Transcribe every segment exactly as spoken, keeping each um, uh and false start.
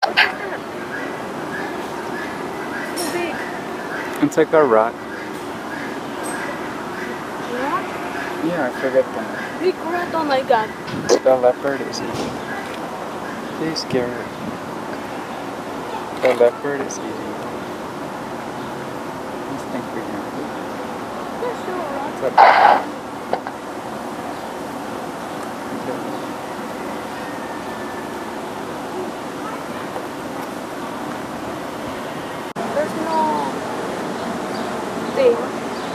Big. It's like a rat. Rat? Yeah, I forget the name. Big rat, oh my god. The leopard is eating. He's scared. The leopard is eating. I think we can. Yeah, sure, rat. But There's no thing.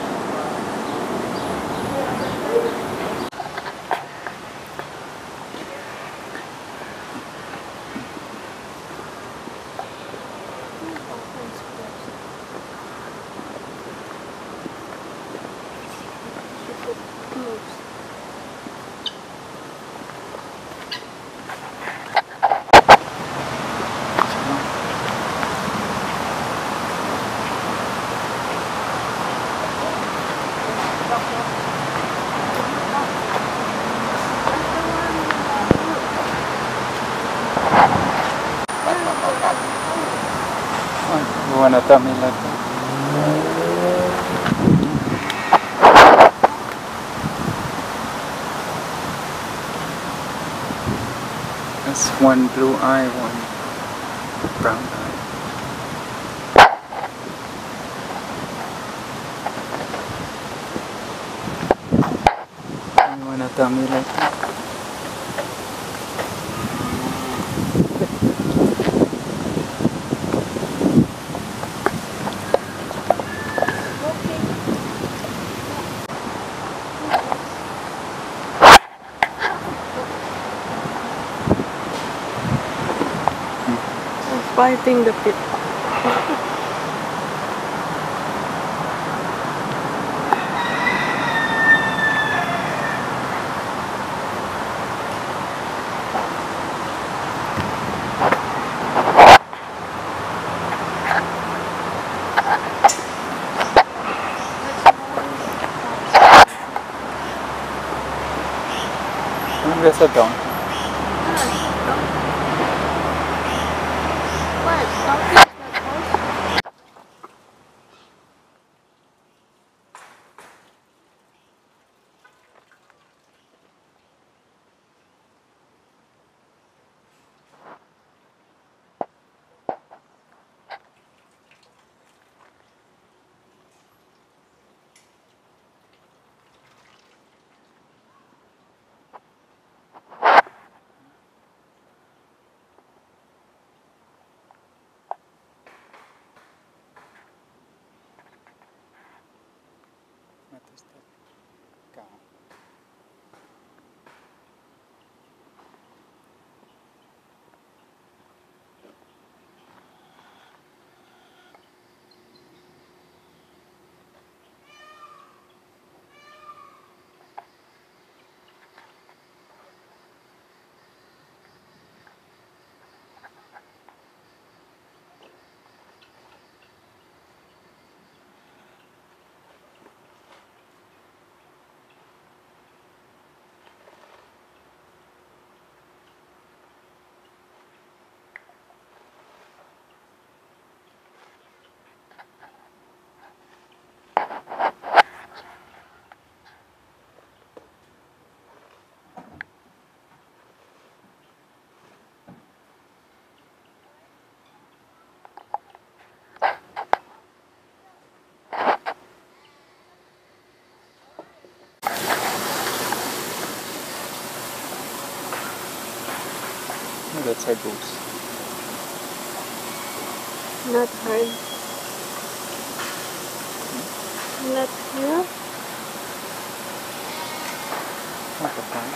you wanna tell me like that? There's one blue eye, one brown eye. You wanna tell me like that? Fighting the pit. There's a donkey. What? Donkey is not horse? What is that? Cow. Oh, that's a goose. Not hard. Not here. Not a pond.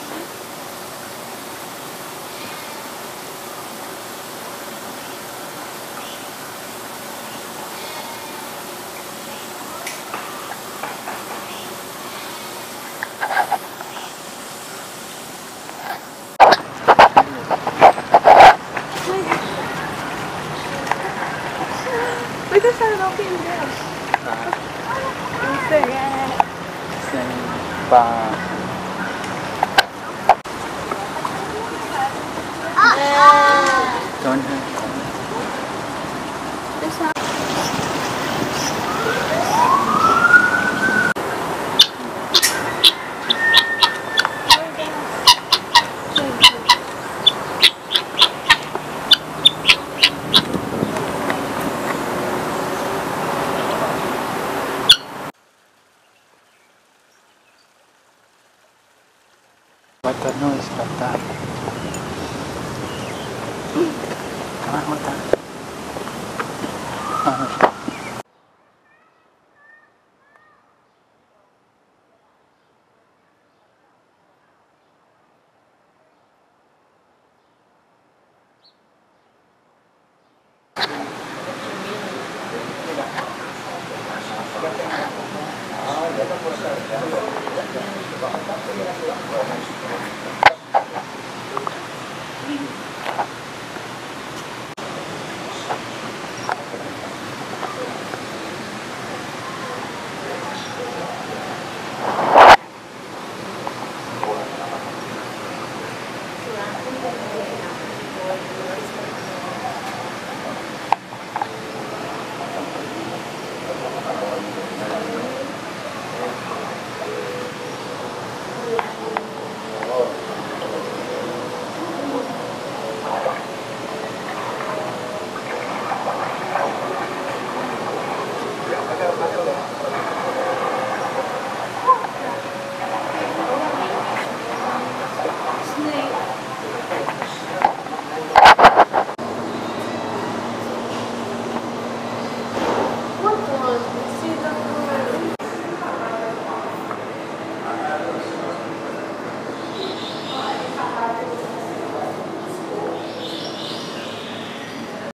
Wait, there's a donkey in there. Same pa. Don't have. The noise like that. Come on, hold that. Uh,